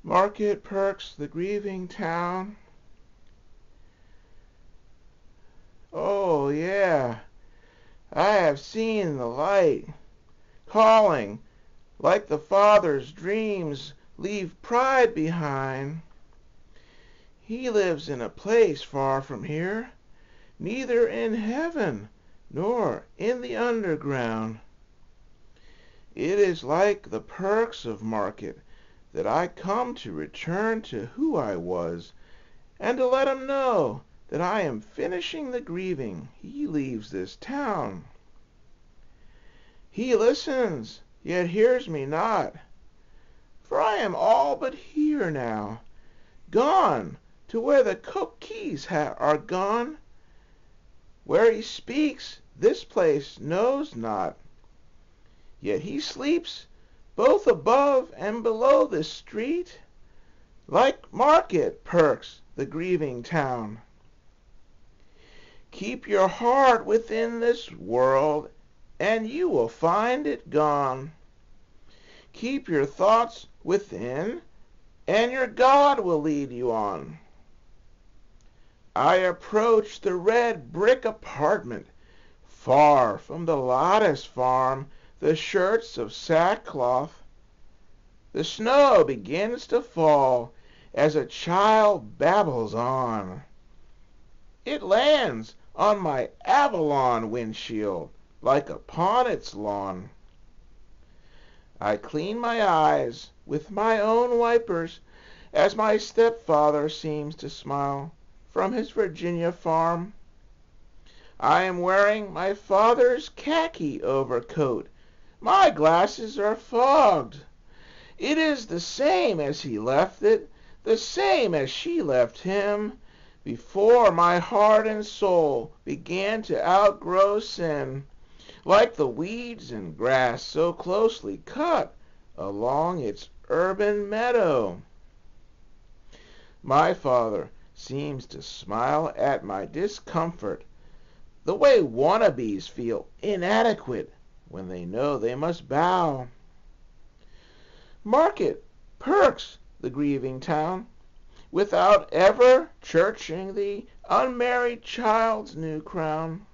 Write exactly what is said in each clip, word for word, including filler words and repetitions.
Market perks the grieving town. Oh, yeah, I have seen the light, calling, like the Father's dreams leave pride behind. He lives in a place far from here, neither in heaven nor in the underground. It is like the perks of market that I come to return to who I was, and to let him know that I am finishing the grieving he leaves this town. He listens, yet hears me not, for I am all but here now, gone to where the cookies ha- are gone. Where he speaks, this place knows not, yet he sleeps both above and below this street, like market perks the grieving town. Keep your heart within this world, and you will find it gone. Keep your thoughts within, and your God will lead you on. I approach the red brick apartment, far from the lattice farm, the shirts of sackcloth. The snow begins to fall as a child babbles on. It lands on my Avalon windshield like upon its lawn. I clean my eyes with my own wipers as my stepfather seems to smile from his Virginia farm. I am wearing my father's khaki overcoat. My glasses are fogged. It is the same as he left it, the same as she left him, before my heart and soul began to outgrow sin, like the weeds and grass so closely cut along its urban meadow. My father seems to smile at my discomfort, the way wannabes feel inadequate when they know they must bow. Market perks the grieving town, without ever churching the unmarried child's new crown.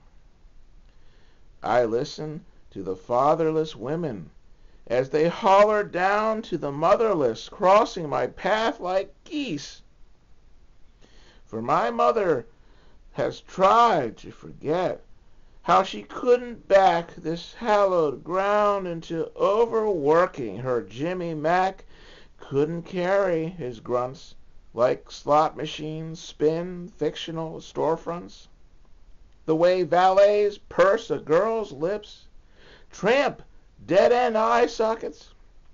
I listen to the fatherless women as they holler down to the motherless, crossing my path like geese. For my mother has tried to forget how she couldn't back this hallowed ground into overworking her Jimmy Mack couldn't carry his grunts like slot machines spin fictional storefronts. The way valets purse a girl's lips, tramp dead-end eye sockets.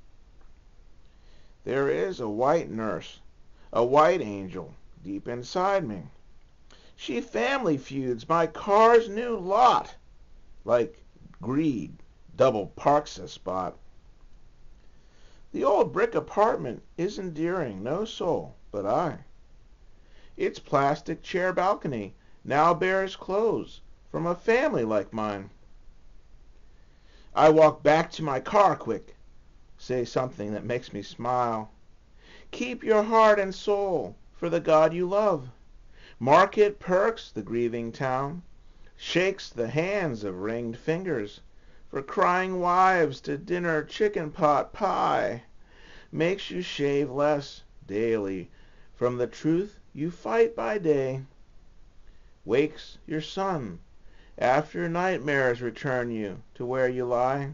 There is a white nurse, a white angel deep inside me. She family feuds my car's new lot, like greed double parks a spot. The old brick apartment is endearing, no soul but I. Its plastic chair balcony now bears clothes from a family like mine. I walk back to my car quick, say something that makes me smile. Keep your heart and soul for the God you love. Market perks the grieving town, shakes the hands of ringed fingers for crying wives to dinner chicken pot pie, makes you shave less daily from the truth you fight by day, wakes your son after nightmares return you to where you lie.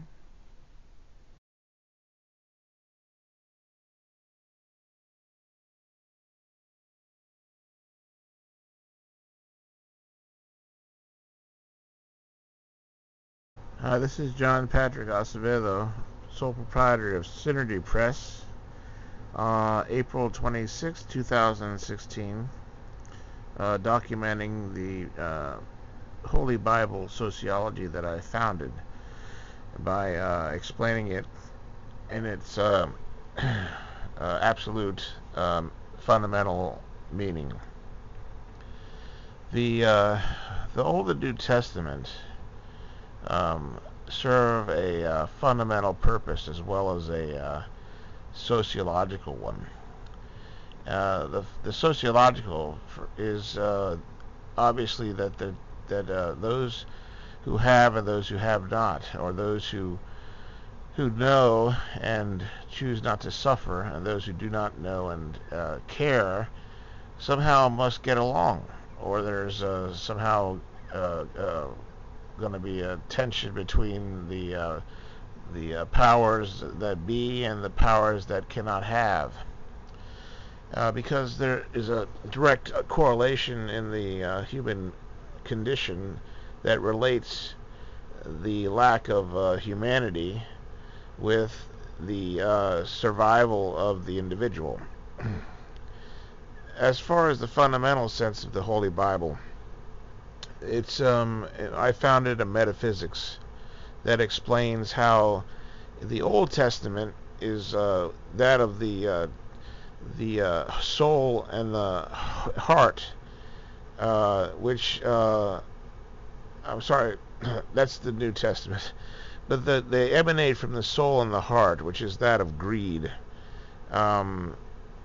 Hi, this is John Patrick Acevedo, sole proprietor of Synergy Press, uh, April twenty-sixth, two thousand sixteen, uh, documenting the uh, Holy Bible sociology that I founded by uh, explaining it in its uh, uh, absolute um, fundamental meaning. The uh, the Old and New Testament um, serve a uh, fundamental purpose as well as a uh, sociological one. Uh, the, the sociological is uh, obviously that the, that uh, those who have and those who have not, or those who who know and choose not to suffer, and those who do not know and uh, care, somehow must get along, or there's uh, somehow uh, uh, going to be a tension between the uh, the uh, powers that be and the powers that cannot have. Uh, because there is a direct correlation in the uh, human condition that relates the lack of uh, humanity with the uh, survival of the individual. As far as the fundamental sense of the Holy Bible, it's um, I founded a metaphysics that explains how the Old Testament is uh, that of the uh, the uh, soul and the heart, uh, which uh, I'm sorry, that's the New Testament, but the, they emanate from the soul and the heart, which is that of greed. Um,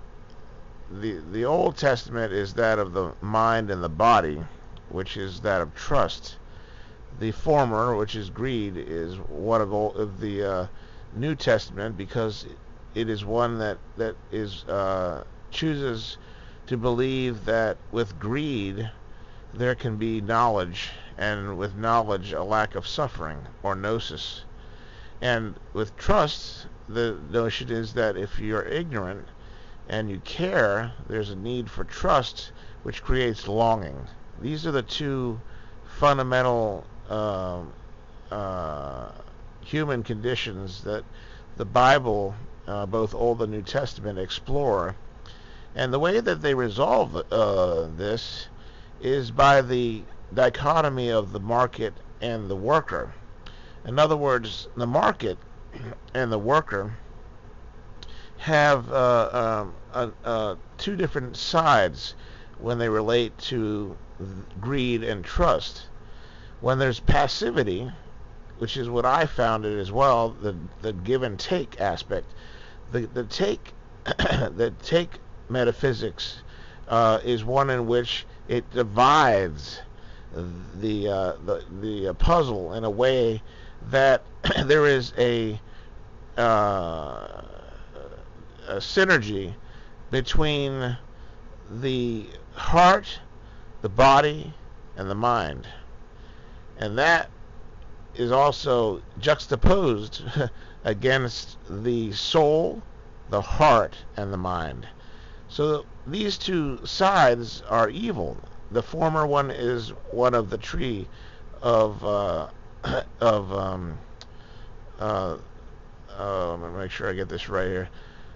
the the Old Testament is that of the mind and the body, which is that of trust. The former, which is greed, is one of, all, of the uh, New Testament, because it is one that that is uh, chooses to believe that with greed there can be knowledge, and with knowledge a lack of suffering, or gnosis. And with trust, the notion is that if you're ignorant and you care, there's a need for trust, which creates longing. These are the two fundamental uh, uh, human conditions that the Bible, uh, both Old and New Testament, explore. And the way that they resolve uh, this is by the dichotomy of the market and the worker. In other words, the market and the worker have uh, um, uh, uh, two different sides when they relate to greed and trust. When there's passivity, which is what I found it as well, the the give and take aspect, the the take the take metaphysics uh, is one in which it divides the uh, the the puzzle in a way that there is a uh, a synergy between the heart, the body, and the mind. And that is also juxtaposed against the soul, the heart, and the mind. So these two sides are evil. The former one is one of the tree of uh, of um, uh, uh, let me make sure I get this right here.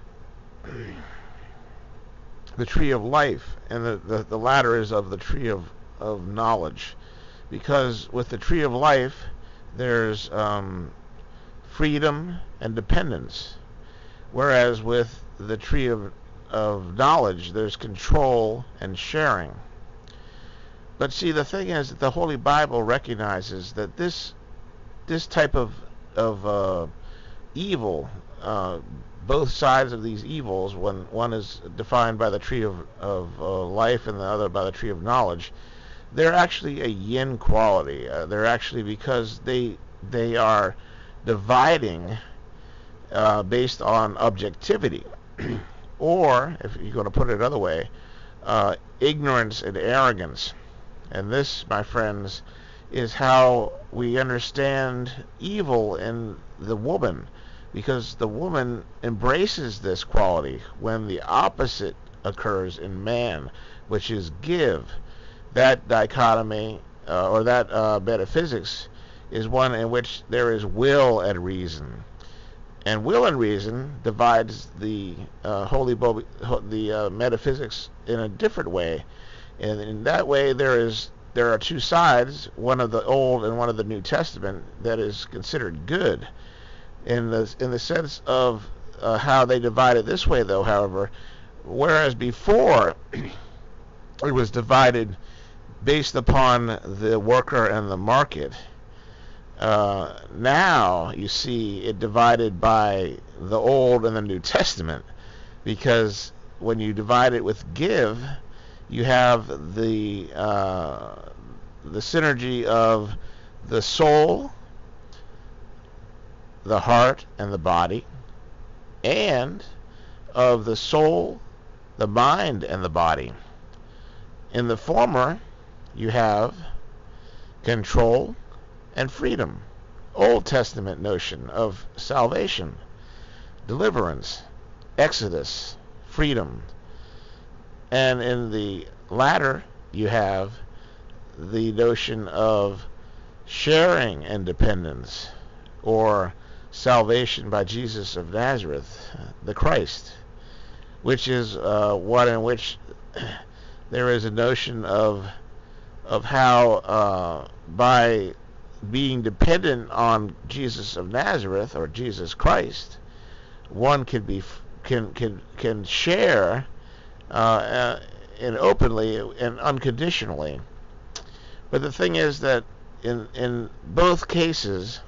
The tree of life, and the, the, the latter is of the tree of, of knowledge. Because with the tree of life, there's um, freedom and dependence. Whereas with the tree of, of knowledge, there's control and sharing. But see, the thing is that the Holy Bible recognizes that this this type of, of uh, evil, uh, both sides of these evils, when one is defined by the tree of, of uh, life and the other by the tree of knowledge, they're actually a yin quality. Uh, they're actually, because they they are dividing uh, based on objectivity, or if you're going to put it another way, uh, ignorance and arrogance. And this, my friends, is how we understand evil in the woman, because the woman embraces this quality when the opposite occurs in man, which is give. That dichotomy, uh, or that uh, metaphysics, is one in which there is will and reason. And will and reason divides the uh, holy bo- the uh, metaphysics in a different way. And in that way, there is there are two sides, one of the Old and one of the New Testament, that is considered good. In the in the sense of uh, how they divide it this way, though, however, whereas before it was divided based upon the worker and the market, uh, now you see it divided by the Old and the New Testament, because when you divide it with give, you have the uh, the synergy of the soul, the heart, and the body, and of the soul, the mind, and the body. In the former, you have control and freedom. Old Testament notion of salvation, deliverance, exodus, freedom. And in the latter, you have the notion of sharing independence, or salvation by Jesus of Nazareth, the Christ, which is uh, one in which there is a notion of of how uh, by being dependent on Jesus of Nazareth, or Jesus Christ, one can be can can can share uh, uh, and openly and unconditionally. But the thing is that in in both cases,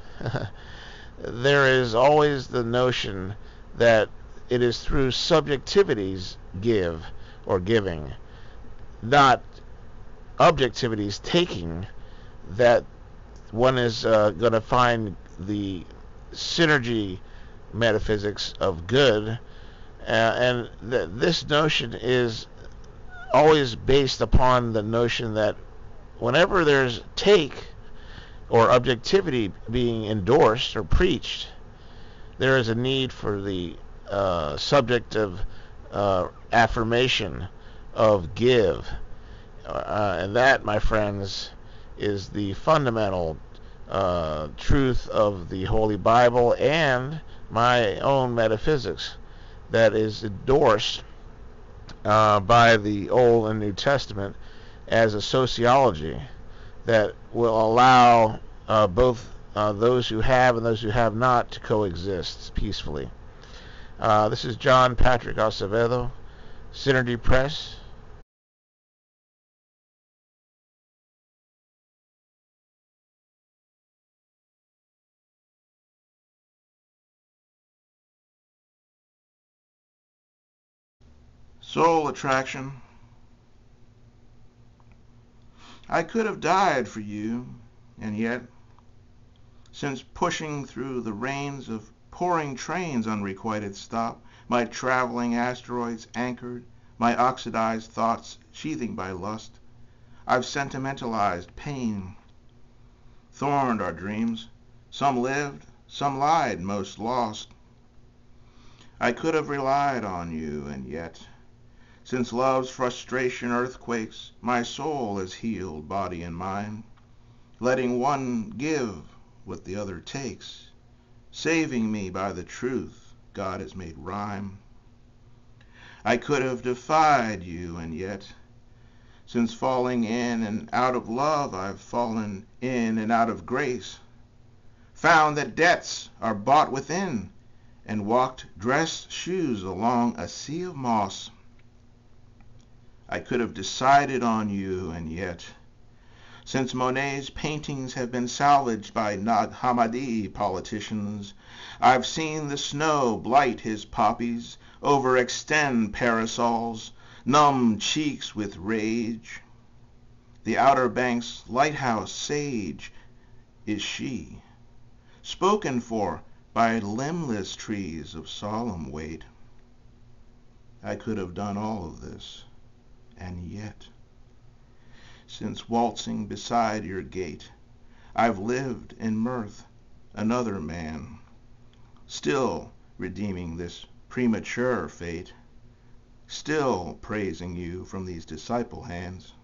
there is always the notion that it is through subjectivity's give or giving, not objectivity's taking, that one is uh, going to find the synergy metaphysics of good. Uh, and th- this notion is always based upon the notion that whenever there's take or objectivity being endorsed or preached, there is a need for the uh, subject of uh, affirmation of give. Uh, and that, my friends, is the fundamental uh, truth of the Holy Bible and my own metaphysics that is endorsed uh, by the Old and New Testament as a sociology that will allow uh, both uh, those who have and those who have not to coexist peacefully. Uh, this is John Patrick Acevedo, Synergy Press. Soul attraction. I could have died for you, and yet, since pushing through the rains of pouring trains unrequited stop, my traveling asteroids anchored, my oxidized thoughts sheathing by lust, I've sentimentalized pain. Thorned our dreams, some lived, some lied, most lost. I could have relied on you, and yet, since love's frustration earthquakes, my soul is healed, body and mind, letting one give what the other takes, saving me by the truth God has made rhyme. I could have defied you, and yet, since falling in and out of love, I've fallen in and out of grace, found that debts are bought within, and walked dressed shoes along a sea of moss. I could have decided on you, and yet, since Monet's paintings have been salvaged by Nag Hammadi politicians, I've seen the snow blight his poppies, overextend parasols, numb cheeks with rage. The Outer Banks lighthouse sage is she, spoken for by limbless trees of solemn weight. I could have done all of this, and yet, since waltzing beside your gate, I've lived in mirth, another man, still redeeming this premature fate, still praising you from these disciple hands.